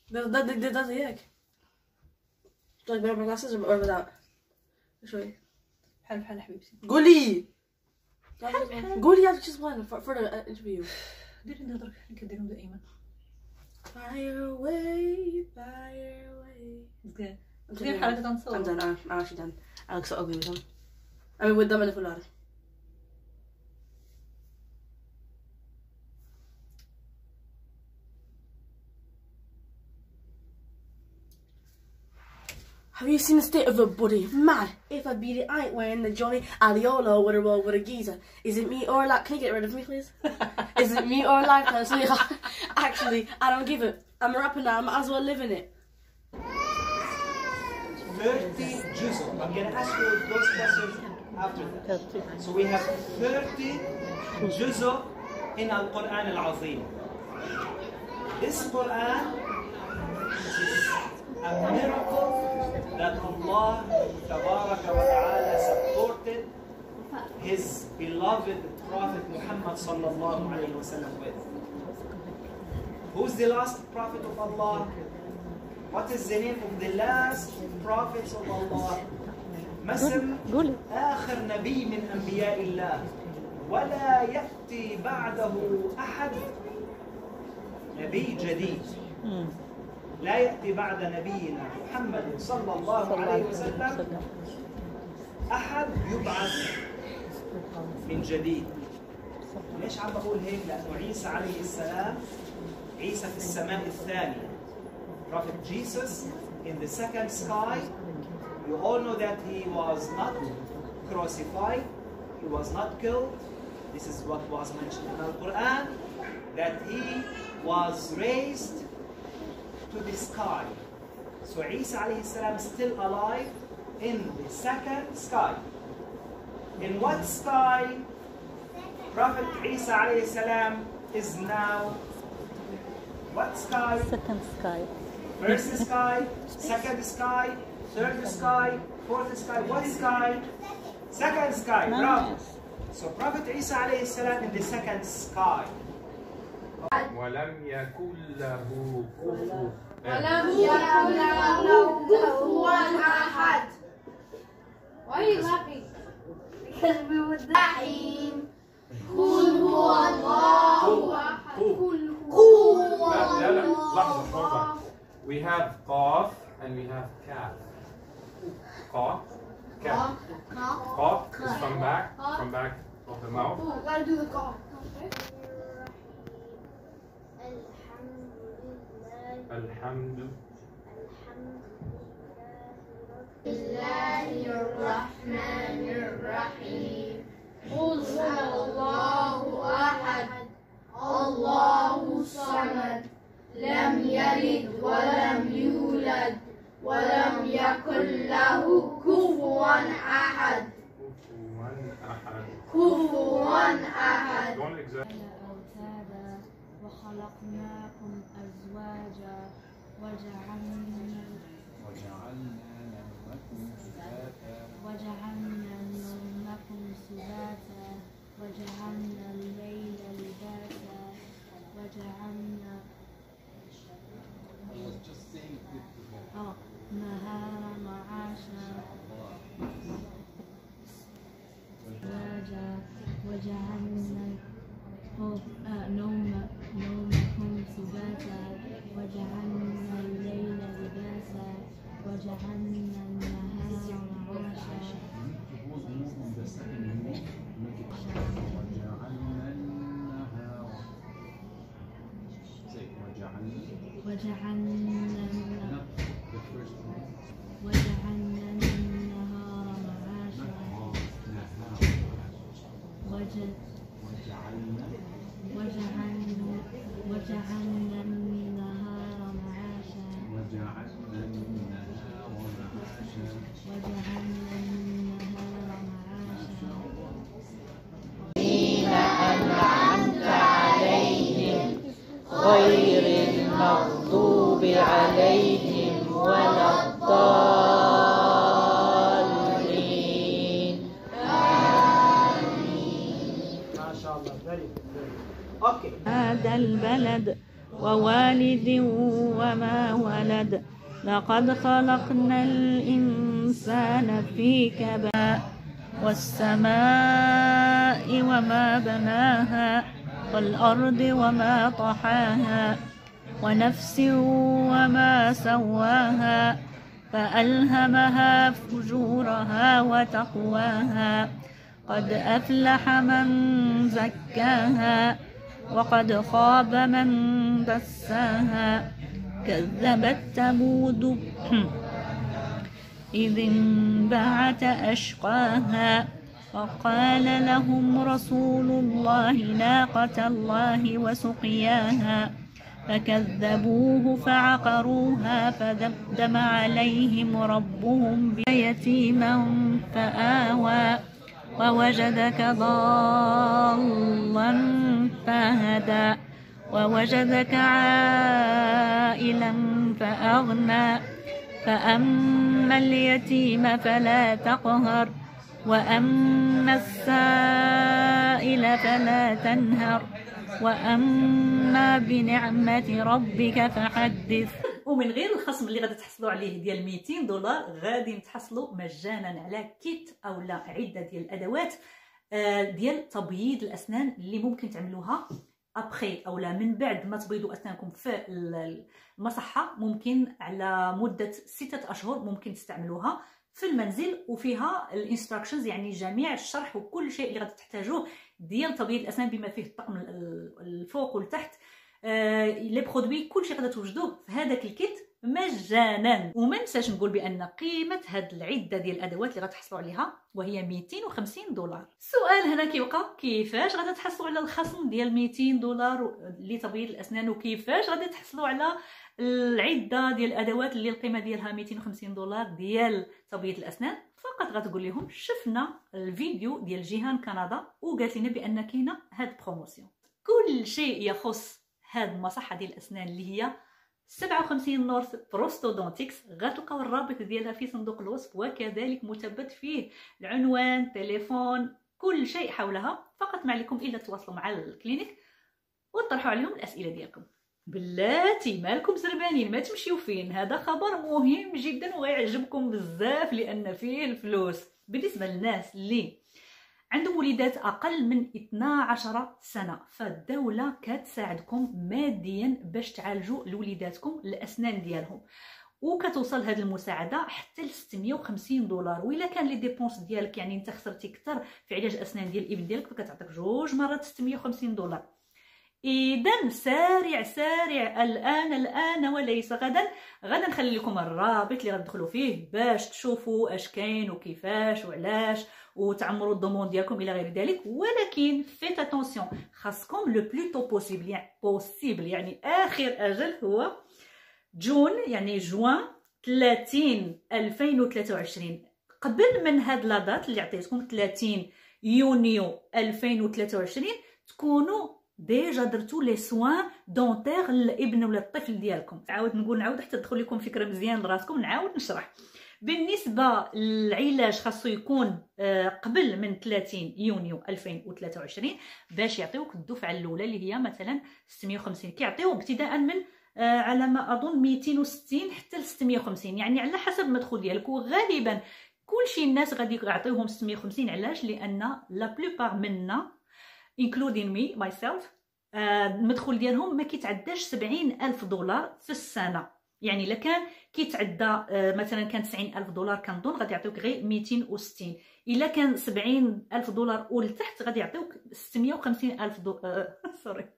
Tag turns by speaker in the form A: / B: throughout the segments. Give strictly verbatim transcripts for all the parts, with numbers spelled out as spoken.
A: ده ده ده ده زيك. طيب better my glasses or without? شوي.
B: بحال بحال حبيبتي.
A: قولي. قولي يا just one for for the interview.
B: ديري نهضرك كديرهم دائما.
A: Fire away, fire away.
B: مزيان. مزيان بحال هكا تنصور.
A: I'm done. I'm, I'm actually done. I look so ugly with them. I mean with them and the full Have you seen the state of the body? Man, if I beat it, I ain't wearing the Johnny Aliolo with a roll with a geezer. Is it me or like? Can you get rid of me, please? Is it me or like? So yeah, actually, I don't give it. I'm a rapper now. I might as well live in it.
C: thirty juz. I'm gonna ask you those questions after that. So we have thirty juz in Al Quran Al Azim. This Quran is a miracle that Allah Tabaraka wa Ta'ala supported His beloved Prophet Muhammad sallallahu alayhi wa sallam with. Who's the last Prophet of Allah? What is the name of the last Prophet of Allah? مسم آخر نبي من أنبياء الله ولا يأتي بعده أحد نبي جديد. لا يأتي بعد نبينا محمد صلى الله عليه وسلم أحد يبعث من جديد. ليش عم بقول هيك؟ لأنه عيسى عليه السلام عيسى في السماء الثانية. Prophet Jesus in the second sky. You all know that he was not crucified, he was not killed. This is what was mentioned in the Quran, that he was raised to the sky. So Isa alayhi salam is still alive in the second sky. In what sky Prophet Isa alayhi salam is now? What sky?
D: Second sky.
C: First sky, second sky, third sky, fourth sky. What sky? Second sky. Bravo. So Prophet Isa alayhi salam in the second sky.
E: ولم يكن له كفوا
F: ولم يكن له كفوا أحد. Why are you laughing? Because we were dying. قل هو الله أحد. قل هو
E: لا لا لحظة لحظة. We have قاف and we have kaf. قاف kaf. قاف is from back, from back of the mouth.
F: Oh, gotta do the call.
E: الحمد
F: لله الرحمن الرحيم. قل هو الله أحد الله الصمد لم يلد ولم يولد ولم يكن له كفوا أحد. كفوا أحد.
G: وخلقناكم أزواجا وجعلنا وجعلنا نومكم سباتا وجعلنا نومكم سباتا وجعلنا الليل لباسا وجعلنا النهار معاشا وجعلنا نوم نومكم سباتا وجعلنا الليل لباسا وجعلنا النهار معاشا وجعلنا وجعلنا النهار معاشا وجعلنا وجعلنا النهار معاشا وجعلنا النهار معاشا وجعلنا النهار معاشا الذين أنعمت عليهم غير المغضوب عليهم ولا الضالين آمين.
C: ما شاء الله. Very good. Okay.
D: هذا البلد
G: ووالد وما ولد لقد خلقنا الإنسان في كبد والسماء وما بناها والأرض وما طحاها ونفس وما سواها فألهمها فجورها وتقواها قد أفلح من زكاها وقد خاب من دساها كذبت ثمود إذ انبعث أشقاها وقال لهم رسول الله ناقة الله وسقياها فكذبوه فعقروها فدمدم عليهم ربهم بيتيما فآوى ووجدك ضالا فهدى ووجدك عائلا فأغنى فأما اليتيم فلا تقهر وأما السائل فلا تنهر وأما بنعمة ربك فحدث.
B: ومن غير الخصم اللي غادي تحصلوا عليه ديال ميتين دولار غادي تحصلوا مجانا على كيت او لا عده ديال الادوات ديال تبييض الاسنان اللي ممكن تعملوها ابخي او لا من بعد ما تبيضوا اسنانكم في المصحه، ممكن على مده ستة اشهر ممكن تستعملوها في المنزل، وفيها الانستراكشنز يعني جميع الشرح وكل شيء اللي غادي تحتاجوه ديال تبييض الاسنان بما فيه الطقم الفوق والتحت، لي برودوي كل شيء غادي توجدوه في هذاك الكيت مجانا. وما ننساش نقول بان قيمه هاد العده ديال الادوات اللي غتحصلوا عليها وهي ميتين وخمسين دولار. السؤال هنا كيبقى كيفاش غادي تحصلوا على الخصم ديال ميتين دولار لتبييض الاسنان، وكيفاش غادي تحصلوا على العده ديال الادوات اللي القيمه ديالها ميتين وخمسين دولار ديال تبييض الاسنان. فقط غتقول لهم شفنا الفيديو ديال جيهان كندا وقالت لنا بان كاينه هاد بروموسيون. كل شيء يخص هاد المصحه ديال الاسنان اللي هي سبعة وخمسين نورث بروستودونتكس غتلقاو الرابط ديالها في صندوق الوصف، وكذلك مثبت فيه العنوان، تليفون، كل شيء حولها. فقط ما عليكم الا تواصلوا مع الكلينيك وتطرحوا عليهم الاسئله ديالكم. بلاتي مالكم زربانين ما تمشيو فين، هذا خبر مهم جدا ويعجبكم بزاف لان فيه الفلوس. بالنسبه للناس اللي عندهم وليدات اقل من اثنا عشر سنه فالدوله كتساعدكم ماديا باش تعالجوا لوليداتكم الاسنان ديالهم، وكتوصل هذه المساعده حتى ل ستمية وخمسين دولار. والا كان لي ديبونس ديالك يعني انت خسرتي كثر في علاج اسنان ديال الابن ديالك فكتعطيك جوج مرات ستمية وخمسين دولار. اذا سارع سارع الان الان وليس غدا. غدا نخلي لكم الرابط اللي غتدخلوا فيه باش تشوفوا اش كاين وكيفاش وعلاش وتعمروا الضمون ديالكم الى غير ذلك. ولكن فيت اتونسيون خاصكم لو بلوتو بوسيبل يعني بوسيبل يعني اخر اجل هو جون يعني جوان ثلاثين ألفين وثلاثة وعشرين. قبل من هاد لا دات اللي عطيتكم ثلاثين يونيو ألفين وثلاثة وعشرين تكونوا ديجا درتو لي سوان دونتير للابن ولا الطفل ديالكم. عاود نقول نعاود حتى تدخل لكم فكره مزيان لراسكم نعاود نشرح. بالنسبه للعلاج خاصو يكون قبل من ثلاثين يونيو ألفين وثلاثة وعشرين باش يعطيوك الدفعه الاولى اللي هي مثلا ستمية وخمسين. كيعطيو ابتداء من على ما اظن ميتين وستين حتى ل ستمية وخمسين يعني على حسب المدخول ديالك. وغالبا كلشي الناس غادي يعطيوهم ستمية وخمسين. علاش؟ لان لا بلوبار منا including me myself المدخول ديالهم ما كيتعداش سبعين ألف دولار في السنه. يعني الا كان كيتعدى مثلا كان تسعين ألف دولار كنظن غادي يعطيوك غير ميتين وستين. الا كان سبعين ألف دولار ولتحت غادي يعطيوك ستمية وخمسين ألف دولار سوري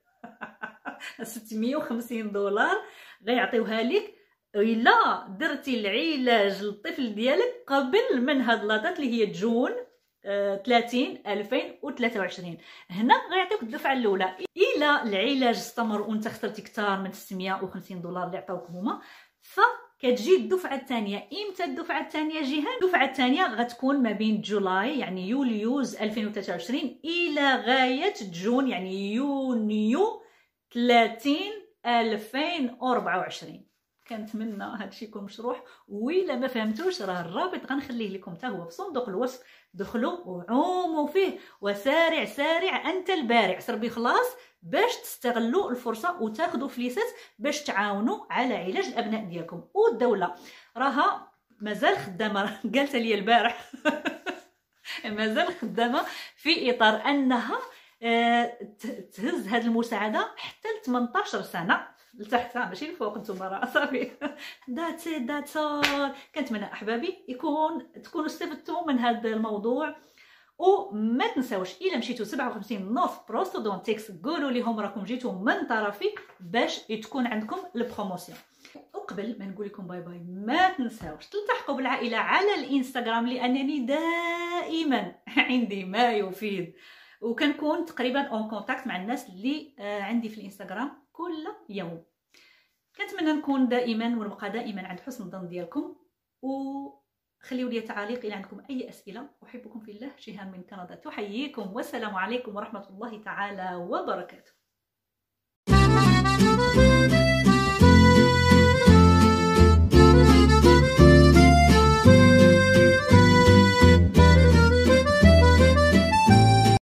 B: ستمية وخمسين دولار غيعطيوها لك الا درتي العلاج للطفل ديالك قبل من هاد لاطات اللي هي جون ثلاثين ألفين وثلاثة وعشرين. هنا غيعطيوك الدفعه الاولى. الى العلاج استمر وانت خسرتي كثار من ستمية وخمسين دولار اللي عطاوك هما فكتجي الدفعه الثانيه. امتى الدفعه الثانيه جيهان؟ الدفعه الثانيه غتكون ما بين جولاي يعني يوليوز ألفين وثلاثة وعشرين الى غايه جون يعني يونيو ثلاثين ألفين وأربعة وعشرين. كنتمنى هادشي يكون مشروح، وإلا ما فهمتوش راه الرابط غنخليه لكم حتى هو في صندوق الوصف، دخلوا وعوموا فيه وسارع سارع انت البارع سربي خلاص باش تستغلوا الفرصه وتاخذوا فليسات باش تعاونوا على علاج الابناء ديالكم. والدوله راها مازال خدامه قالت لي البارح مازال خدامه في اطار انها تهز هذه المساعده حتى ل ثمنطاش سنه لتحت ماشي لفوق. نتوما راه صافي دات دات كنتمنى احبابي يكون تكونوا استفدتوا من هذا الموضوع. وما تنساوش الا مشيتوا سبعة وخمسين نوف بروستودونتكس قولوا لهم راكم جيتوا من طرفي باش تكون عندكم البروموسيون. وقبل ما نقول لكم باي باي ما تنساوش تلتحقوا بالعائله على الانستغرام لانني دائما عندي ما يفيد وكنكون تقريبا اون كونتاكت مع الناس اللي عندي في الانستغرام كل يوم. كنتمنى نكون دائما ونبقى دائما عند حسن الظن ديالكم، وخليوا لي تعاليق الى عندكم اي اسئله. احبكم في الله. جيهان من كندا تحييكم والسلام عليكم ورحمه الله تعالى وبركاته.